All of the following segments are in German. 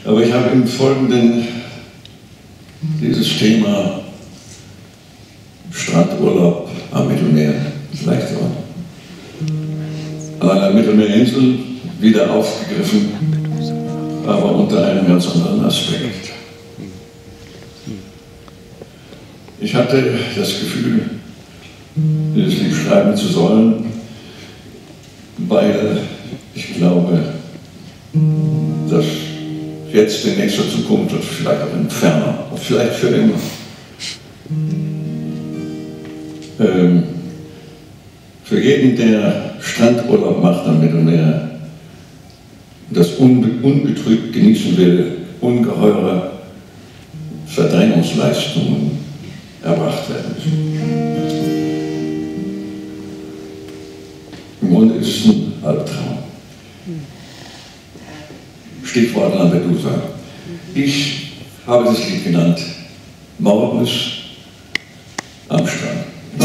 Aber ich habe im Folgenden dieses Thema Strandurlaub am Mittelmeer, vielleicht so, an einer Mittelmeerinsel wieder aufgegriffen, aber unter einem ganz anderen Aspekt. Ich hatte das Gefühl, dieses Lied schreiben zu sollen, weil ich glaube, dass jetzt in nächster Zukunft und vielleicht auch in ferner, vielleicht für immer, für jeden, der Strandurlaub macht am Mittelmeer, das unbetrübt genießen will, ungeheure Verdrängungsleistungen erbracht werden müssen. Im Grunde ist es ein Albtraum. Stichwort Lampedusa. Ich habe das Lied genannt, Morgens am Strand.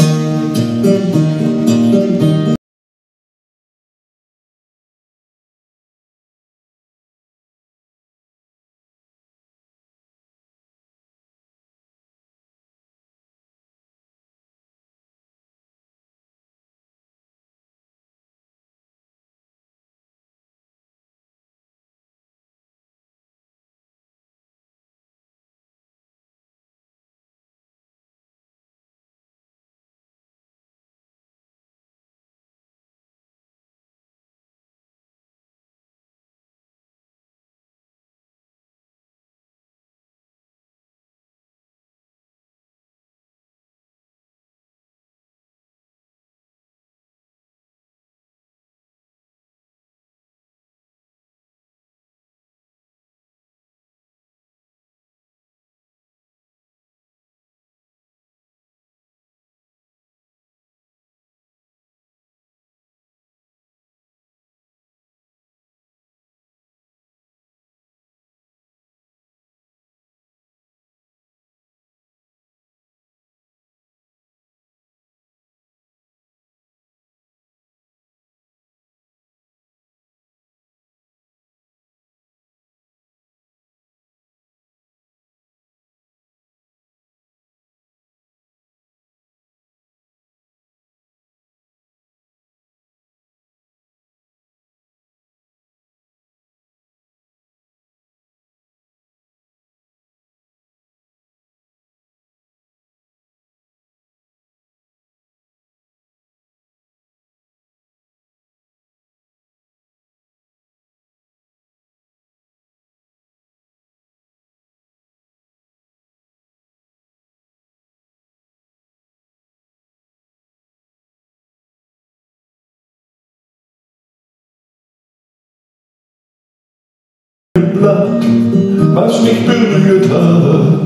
Blatt, was mich berührt hat,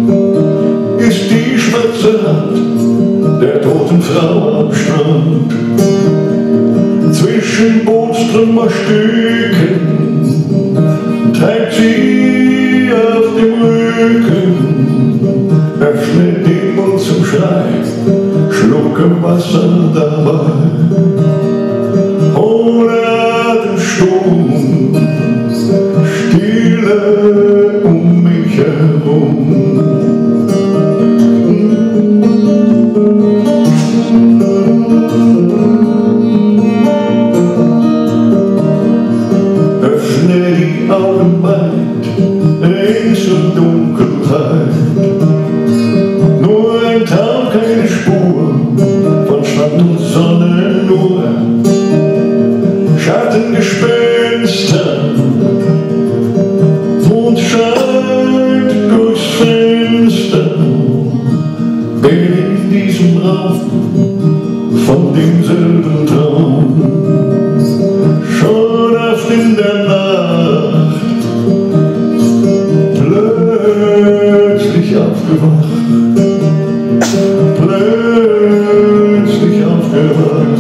ist die schwarze Hand der toten Frau am Strand. Zwischen Bootstrümmerstücken trägt sie auf dem Rücken, öffnet den Mund zum Schrei, schlucke Wasser dabei. Ohne Atemstumm, Stille um mich herum. Öffne die Augen weit, rings und Dunkelheit. Nur ein Traum, keine Spur von Strand und Sonne, nur Schattengespenster. Mond scheint durchs Fenster, bin in diesem Raum von demselben Traum. Schon oft in der Nacht plötzlich aufgewacht, plötzlich aufgewacht.